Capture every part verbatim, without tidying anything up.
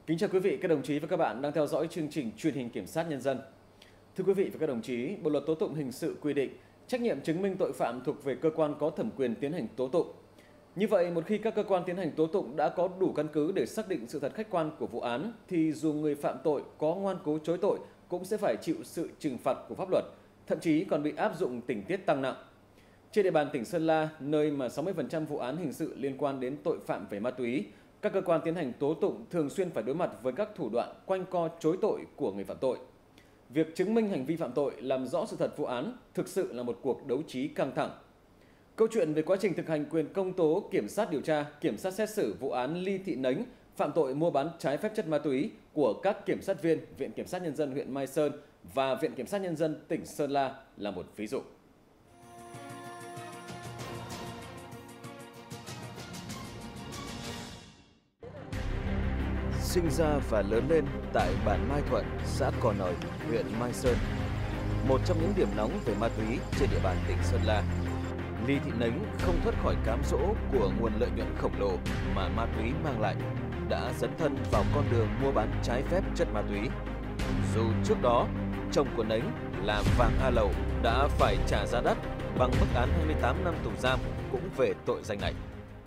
Kính chào quý vị, các đồng chí và các bạn đang theo dõi chương trình truyền hình Kiểm sát Nhân dân. Thưa quý vị và các đồng chí, Bộ luật tố tụng hình sự quy định trách nhiệm chứng minh tội phạm thuộc về cơ quan có thẩm quyền tiến hành tố tụng. Như vậy, một khi các cơ quan tiến hành tố tụng đã có đủ căn cứ để xác định sự thật khách quan của vụ án, thì dù người phạm tội có ngoan cố chối tội cũng sẽ phải chịu sự trừng phạt của pháp luật, thậm chí còn bị áp dụng tình tiết tăng nặng. Trên địa bàn tỉnh Sơn La, nơi mà sáu mươi phần trăm vụ án hình sự liên quan đến tội phạm về ma túy, các cơ quan tiến hành tố tụng thường xuyên phải đối mặt với các thủ đoạn quanh co chối tội của người phạm tội. Việc chứng minh hành vi phạm tội, làm rõ sự thật vụ án thực sự là một cuộc đấu trí căng thẳng. Câu chuyện về quá trình thực hành quyền công tố, kiểm sát điều tra, kiểm sát xét xử vụ án Ly Thị Nánh phạm tội mua bán trái phép chất ma túy của các kiểm sát viên Viện Kiểm sát Nhân dân huyện Mai Sơn và Viện Kiểm sát Nhân dân tỉnh Sơn La là một ví dụ. Sinh ra và lớn lên tại bản Mai Thuận, xã Cò Nòi, huyện Mai Sơn, một trong những điểm nóng về ma túy trên địa bàn tỉnh Sơn La, Ly Thị Nánh không thoát khỏi cám dỗ của nguồn lợi nhuận khổng lồ mà ma túy mang lại, đã dấn thân vào con đường mua bán trái phép chất ma túy. Dù trước đó, chồng của Nánh là Vàng A Lầu đã phải trả giá đắt bằng mức án hai mươi tám năm tù giam cũng về tội danh này.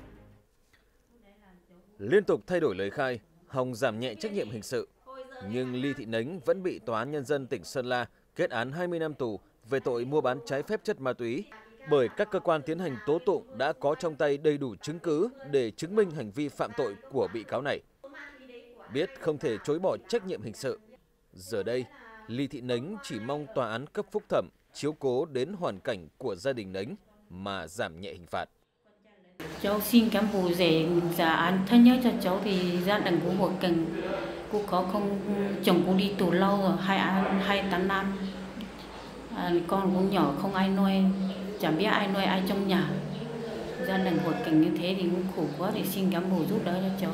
Liên tục thay đổi lời khai, hòng giảm nhẹ trách nhiệm hình sự, nhưng Ly Thị Nánh vẫn bị Tòa án Nhân dân tỉnh Sơn La kết án hai mươi năm tù về tội mua bán trái phép chất ma túy, bởi các cơ quan tiến hành tố tụng đã có trong tay đầy đủ chứng cứ để chứng minh hành vi phạm tội của bị cáo này. Biết không thể chối bỏ trách nhiệm hình sự, giờ đây Ly Thị Nánh chỉ mong tòa án cấp phúc thẩm chiếu cố đến hoàn cảnh của gia đình Nánh mà giảm nhẹ hình phạt. Cháu xin cán bộ giải giả án thân nhất cho cháu, thì gia đình của một cần cô có không, chồng cô đi tù lâu rồi, hai hai tám năm, à, con cũng nhỏ không ai nuôi, chẳng biết ai nuôi ai trong nhà, gia đình hoàn cảnh như thế thì cũng khổ quá, thì xin cán bộ giúp đỡ cho cháu.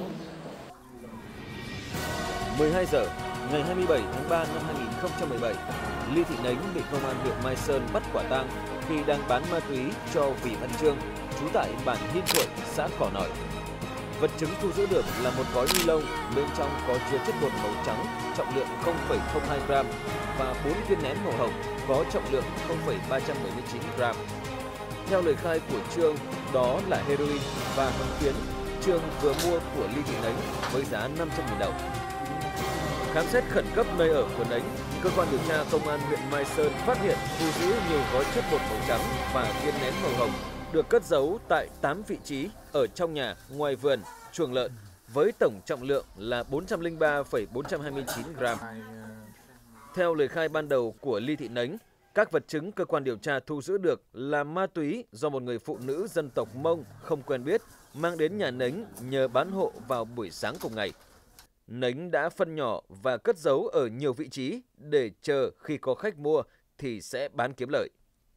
mười hai giờ ngày hai mươi bảy tháng ba năm hai nghìn không trăm mười bảy, Ly Thị Nánh bị công an huyện Mai Sơn bắt quả tang khi đang bán ma túy cho Vì Văn Trương, trú tại bản Hiên Thuận, xã Cò Nòi. Vật chứng thu giữ được là một gói ni lông bên trong có chứa chất bột màu trắng trọng lượng không phẩy không hai gam và bốn viên nén màu hồng có trọng lượng không phẩy ba trăm bảy mươi chín gam. Theo lời khai của Trương, đó là heroin và hồng phiến Trương vừa mua của Ly Thị Nánh với giá năm trăm nghìn đồng. Khám xét khẩn cấp nơi ở của Nánh, cơ quan điều tra công an huyện Mai Sơn phát hiện thu giữ nhiều gói chất bột màu trắng và viên nén màu hồng được cất giấu tại tám vị trí ở trong nhà, ngoài vườn, chuồng lợn với tổng trọng lượng là bốn trăm lẻ ba phẩy bốn trăm hai mươi chín gam. Theo lời khai ban đầu của Ly Thị Nánh, các vật chứng cơ quan điều tra thu giữ được là ma túy do một người phụ nữ dân tộc Mông không quen biết mang đến nhà Nánh nhờ bán hộ vào buổi sáng cùng ngày. Nánh đã phân nhỏ và cất giấu ở nhiều vị trí để chờ khi có khách mua thì sẽ bán kiếm lợi.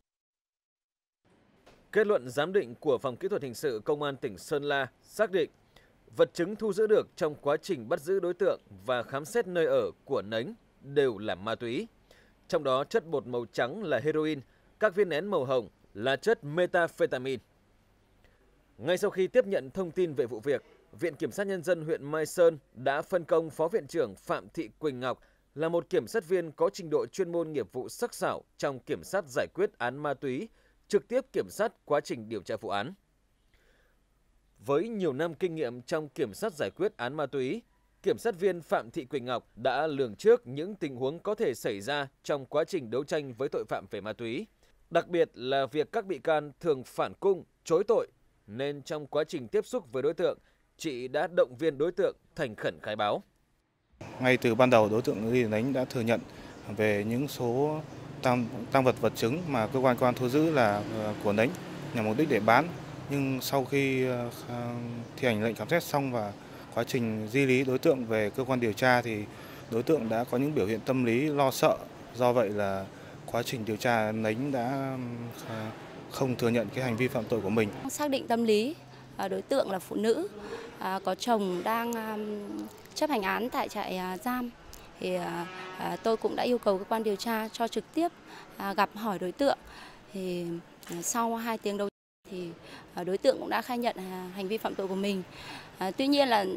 Kết luận giám định của Phòng Kỹ thuật Hình sự Công an tỉnh Sơn La xác định vật chứng thu giữ được trong quá trình bắt giữ đối tượng và khám xét nơi ở của Nánh đều là ma túy. Trong đó chất bột màu trắng là heroin, các viên nén màu hồng là chất methamphetamine. Ngay sau khi tiếp nhận thông tin về vụ việc, Viện Kiểm sát Nhân dân huyện Mai Sơn đã phân công Phó Viện trưởng Phạm Thị Quỳnh Ngọc là một kiểm sát viên có trình độ chuyên môn nghiệp vụ sắc sảo trong kiểm sát giải quyết án ma túy, trực tiếp kiểm sát quá trình điều tra vụ án. Với nhiều năm kinh nghiệm trong kiểm sát giải quyết án ma túy, kiểm sát viên Phạm Thị Quỳnh Ngọc đã lường trước những tình huống có thể xảy ra trong quá trình đấu tranh với tội phạm về ma túy. Đặc biệt là việc các bị can thường phản cung, chối tội, nên trong quá trình tiếp xúc với đối tượng, chị đã động viên đối tượng thành khẩn khai báo. Ngay từ ban đầu, đối tượng Ly Thị Nánh đã thừa nhận về những số tăng, tăng vật vật chứng mà cơ quan công an thu giữ là của Nánh nhằm mục đích để bán. Nhưng sau khi thi hành lệnh khám xét xong và quá trình di lý đối tượng về cơ quan điều tra thì đối tượng đã có những biểu hiện tâm lý lo sợ. Do vậy là quá trình điều tra Nánh đã không thừa nhận cái hành vi phạm tội của mình. Xác định tâm lý đối tượng là phụ nữ, có chồng đang chấp hành án tại trại giam, thì tôi cũng đã yêu cầu cơ quan điều tra cho trực tiếp gặp hỏi đối tượng. Thì sau hai tiếng đấu thì đối tượng cũng đã khai nhận hành vi phạm tội của mình. Tuy nhiên là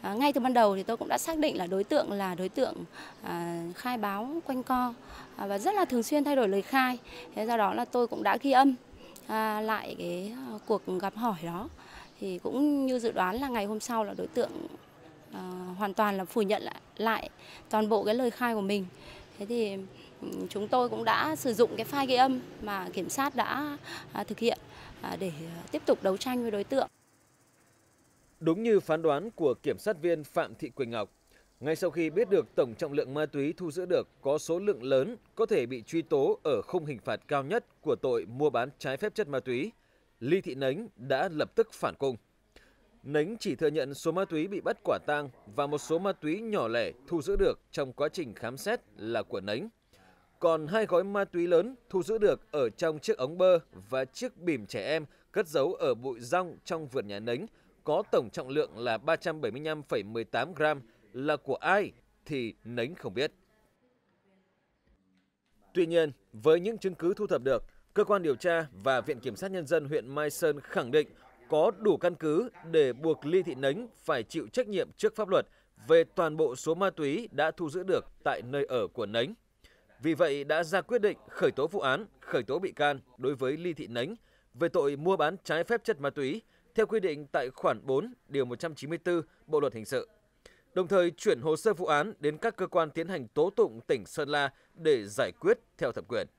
À, ngay từ ban đầu thì tôi cũng đã xác định là đối tượng là đối tượng à, khai báo quanh co à, và rất là thường xuyên thay đổi lời khai. Thế do đó là tôi cũng đã ghi âm à, lại cái à, cuộc gặp hỏi đó. Thì cũng như dự đoán là ngày hôm sau là đối tượng à, hoàn toàn là phủ nhận lại, lại toàn bộ cái lời khai của mình. Thế thì chúng tôi cũng đã sử dụng cái file ghi âm mà kiểm sát đã à, thực hiện à, để tiếp tục đấu tranh với đối tượng. Đúng như phán đoán của kiểm sát viên Phạm Thị Quỳnh Ngọc, ngay sau khi biết được tổng trọng lượng ma túy thu giữ được có số lượng lớn có thể bị truy tố ở khung hình phạt cao nhất của tội mua bán trái phép chất ma túy, Ly Thị Nánh đã lập tức phản cung. Nánh chỉ thừa nhận số ma túy bị bắt quả tang và một số ma túy nhỏ lẻ thu giữ được trong quá trình khám xét là của Nánh. Còn hai gói ma túy lớn thu giữ được ở trong chiếc ống bơ và chiếc bìm trẻ em cất giấu ở bụi rong trong vườn nhà Nánh có tổng trọng lượng là ba trăm bảy mươi lăm phẩy mười tám gram là của ai thì Nánh không biết. Tuy nhiên, với những chứng cứ thu thập được, cơ quan điều tra và Viện Kiểm sát Nhân dân huyện Mai Sơn khẳng định có đủ căn cứ để buộc Ly Thị Nánh phải chịu trách nhiệm trước pháp luật về toàn bộ số ma túy đã thu giữ được tại nơi ở của Nánh. Vì vậy đã ra quyết định khởi tố vụ án, khởi tố bị can đối với Ly Thị Nánh về tội mua bán trái phép chất ma túy theo quy định tại khoản bốn điều một trăm chín mươi tư Bộ luật hình sự. Đồng thời chuyển hồ sơ vụ án đến các cơ quan tiến hành tố tụng tỉnh Sơn La để giải quyết theo thẩm quyền.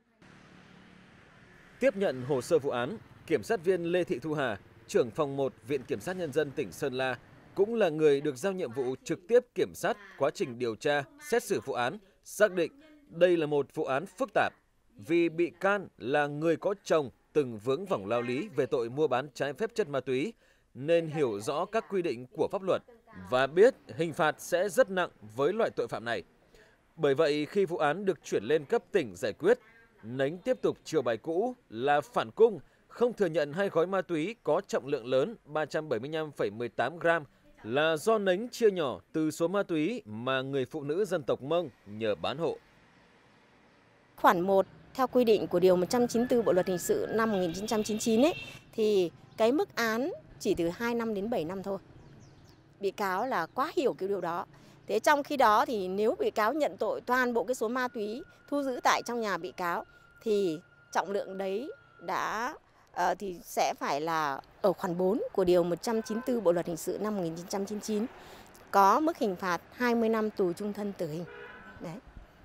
Tiếp nhận hồ sơ vụ án, Kiểm sát viên Lê Thị Thu Hà, trưởng phòng một Viện Kiểm sát Nhân dân tỉnh Sơn La, cũng là người được giao nhiệm vụ trực tiếp kiểm sát quá trình điều tra, xét xử vụ án, xác định đây là một vụ án phức tạp vì bị can là người có chồng từng vướng vòng lao lý về tội mua bán trái phép chất ma túy nên hiểu rõ các quy định của pháp luật và biết hình phạt sẽ rất nặng với loại tội phạm này. Bởi vậy khi vụ án được chuyển lên cấp tỉnh giải quyết, Nánh tiếp tục chiều bài cũ là phản cung, không thừa nhận hai gói ma túy có trọng lượng lớn ba trăm bảy mươi lăm phẩy mười tám gram là do Nánh chia nhỏ từ số ma túy mà người phụ nữ dân tộc Mông nhờ bán hộ. Khoản một theo quy định của điều một trăm chín mươi tư Bộ luật hình sự năm một nghìn chín trăm chín mươi chín ấy, thì cái mức án chỉ từ hai năm đến bảy năm thôi. Bị cáo là quá hiểu cái điều đó. Thế trong khi đó thì nếu bị cáo nhận tội toàn bộ cái số ma túy thu giữ tại trong nhà bị cáo thì trọng lượng đấy đã uh, thì sẽ phải là ở khoản bốn của điều một trăm chín mươi tư Bộ luật hình sự năm một nghìn chín trăm chín mươi chín có mức hình phạt hai mươi năm tù chung thân tử hình. Đấy.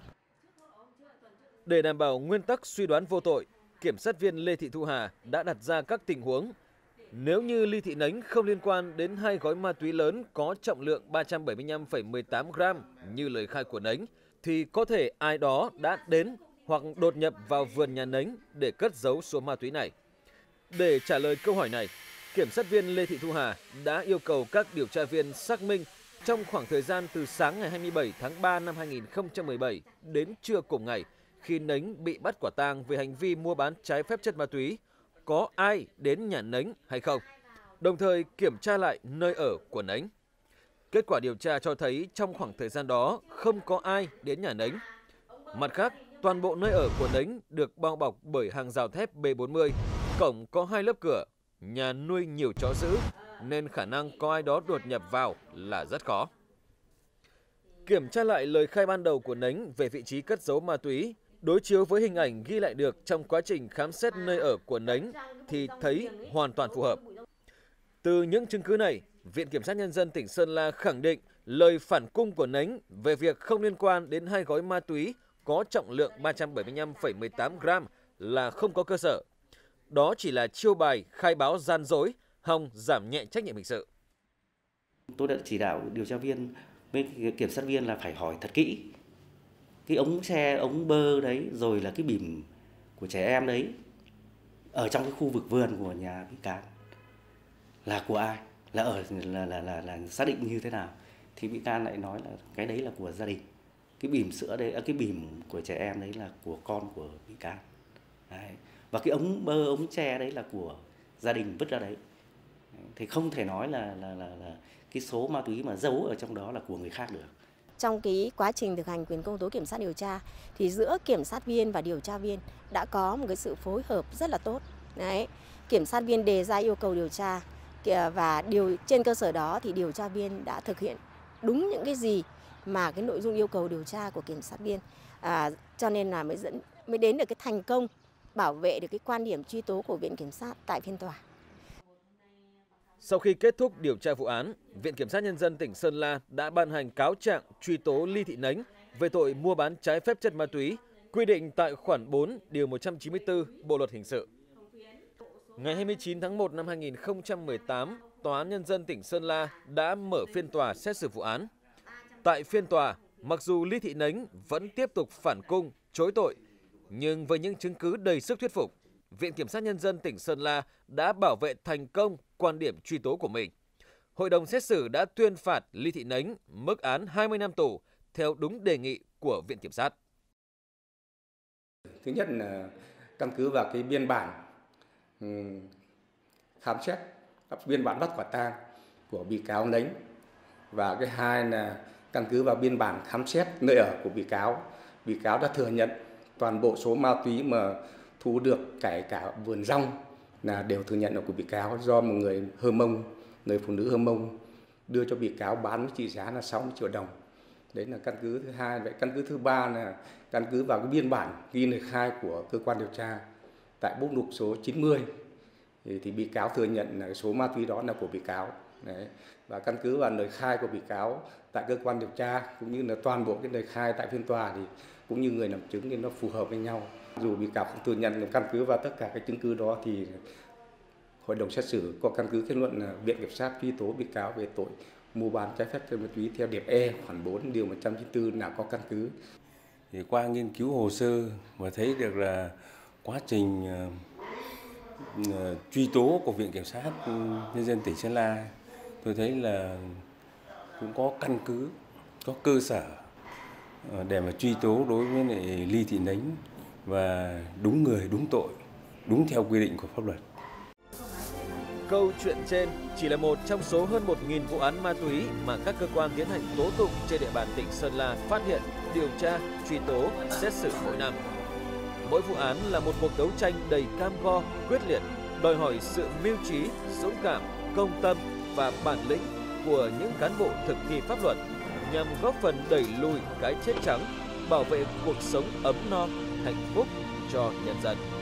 Để đảm bảo nguyên tắc suy đoán vô tội, Kiểm sát viên Lê Thị Thu Hà đã đặt ra các tình huống. Nếu như Ly Thị Nánh không liên quan đến hai gói ma túy lớn có trọng lượng ba trăm bảy mươi lăm phẩy mười tám gram như lời khai của Nánh, thì có thể ai đó đã đến hoặc đột nhập vào vườn nhà Nánh để cất giấu số ma túy này. Để trả lời câu hỏi này, Kiểm sát viên Lê Thị Thu Hà đã yêu cầu các điều tra viên xác minh trong khoảng thời gian từ sáng ngày hai mươi bảy tháng ba năm hai nghìn không trăm mười bảy đến trưa cùng ngày, khi Nánh bị bắt quả tang về hành vi mua bán trái phép chất ma túy, có ai đến nhà Nánh hay không, đồng thời kiểm tra lại nơi ở của Nánh. Kết quả điều tra cho thấy trong khoảng thời gian đó không có ai đến nhà Nánh. Mặt khác, toàn bộ nơi ở của Nánh được bao bọc bởi hàng rào thép B bốn mươi, cổng có hai lớp cửa, nhà nuôi nhiều chó dữ nên khả năng có ai đó đột nhập vào là rất khó. Kiểm tra lại lời khai ban đầu của Nánh về vị trí cất giấu ma túy, đối chiếu với hình ảnh ghi lại được trong quá trình khám xét nơi ở của Nánh thì thấy hoàn toàn phù hợp. Từ những chứng cứ này, Viện Kiểm sát Nhân dân tỉnh Sơn La khẳng định lời phản cung của Nánh về việc không liên quan đến hai gói ma túy có trọng lượng ba trăm bảy mươi lăm phẩy mười tám gram là không có cơ sở. Đó chỉ là chiêu bài khai báo gian dối, hòng giảm nhẹ trách nhiệm hình sự. Tôi đã chỉ đạo điều tra viên với kiểm sát viên là phải hỏi thật kỹ cái ống xe, ống bơ đấy, rồi là cái bìm của trẻ em đấy ở trong cái khu vực vườn của nhà bị can là của ai, là ở là là là, là xác định như thế nào. Thì bị can lại nói là cái đấy là của gia đình, cái bìm sữa đấy, cái bìm của trẻ em đấy là của con của bị can đấy. Và cái ống bơ, ống tre đấy là của gia đình vứt ra đấy. Thì không thể nói là là là, là cái số ma túy mà giấu ở trong đó là của người khác được. Trong cái quá trình thực hành quyền công tố kiểm sát điều tra thì giữa kiểm sát viên và điều tra viên đã có một cái sự phối hợp rất là tốt. Đấy, kiểm sát viên đề ra yêu cầu điều tra và điều trên cơ sở đó thì điều tra viên đã thực hiện đúng những cái gì mà cái nội dung yêu cầu điều tra của kiểm sát viên, à, cho nên là mới dẫn mới đến được cái thành công bảo vệ được cái quan điểm truy tố của Viện Kiểm sát tại phiên tòa. Sau khi kết thúc điều tra vụ án, Viện Kiểm sát Nhân dân tỉnh Sơn La đã ban hành cáo trạng truy tố Ly Thị Nánh về tội mua bán trái phép chất ma túy, quy định tại khoản bốn điều một trăm chín mươi tư Bộ luật hình sự. Ngày hai mươi chín tháng một năm hai nghìn không trăm mười tám, Tòa án Nhân dân tỉnh Sơn La đã mở phiên tòa xét xử vụ án. Tại phiên tòa, mặc dù Ly Thị Nánh vẫn tiếp tục phản cung, chối tội, nhưng với những chứng cứ đầy sức thuyết phục, Viện Kiểm sát Nhân dân tỉnh Sơn La đã bảo vệ thành công quan điểm truy tố của mình. Hội đồng xét xử đã tuyên phạt Ly Thị Nánh mức án hai mươi năm tù theo đúng đề nghị của Viện Kiểm sát. Thứ nhất là căn cứ vào cái biên bản khám xét, biên bản bắt quả tang của bị cáo Nánh, và cái hai là căn cứ vào biên bản khám xét nơi ở của bị cáo. Bị cáo đã thừa nhận toàn bộ số ma túy mà thu được, kể cả vườn rong, là đều thừa nhận là của bị cáo, do một người Hơ Mông, người phụ nữ Hơ Mông đưa cho bị cáo bán với trị giá là sáu mươi triệu đồng. Đấy là căn cứ thứ hai. Vậy căn cứ thứ ba là căn cứ vào cái biên bản ghi lời khai của cơ quan điều tra tại bút lục số chín mươi, thì, thì bị cáo thừa nhận là số ma túy đó là của bị cáo. Đấy. Và căn cứ vào lời khai của bị cáo tại cơ quan điều tra cũng như là toàn bộ cái lời khai tại phiên tòa thì cũng như người làm chứng thì nó phù hợp với nhau. Dù bị cáo không thừa nhận, căn cứ vào tất cả các chứng cứ đó thì hội đồng xét xử có căn cứ kết luận là Viện Kiểm sát truy tố bị cáo về tội mua bán trái phép chất ma túy theo điểm E khoản bốn điều một trăm chín mươi tư là có căn cứ. Thì qua nghiên cứu hồ sơ và thấy được là quá trình uh, uh, truy tố của Viện Kiểm sát Nhân dân tỉnh Sơn La, tôi thấy là cũng có căn cứ, có cơ sở uh, để mà truy tố đối với lại Ly Thị Nánh và đúng người, đúng tội, đúng theo quy định của pháp luật. Câu chuyện trên chỉ là một trong số hơn một nghìn vụ án ma túy mà các cơ quan tiến hành tố tụng trên địa bàn tỉnh Sơn La phát hiện, điều tra, truy tố, xét xử mỗi năm. Mỗi vụ án là một cuộc đấu tranh đầy cam go, quyết liệt, đòi hỏi sự mưu trí, dũng cảm, công tâm và bản lĩnh của những cán bộ thực thi pháp luật nhằm góp phần đẩy lùi cái chết trắng, bảo vệ cuộc sống ấm no, hạnh phúc cho nhân dân.